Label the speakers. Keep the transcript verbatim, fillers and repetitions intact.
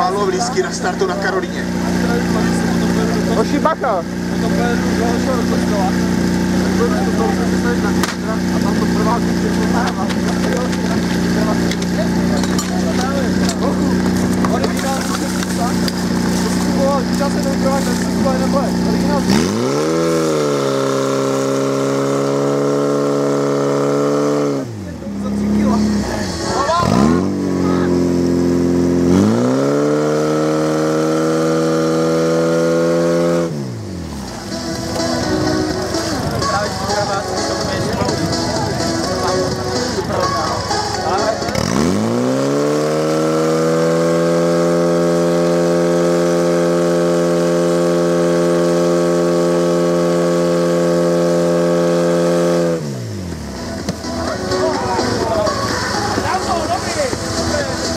Speaker 1: málo blízký na startu na Karolíně.
Speaker 2: Hoši, bacha!
Speaker 3: Originál, to si kupoval, když já se neukrát, tak si kupoval nebude. Originál,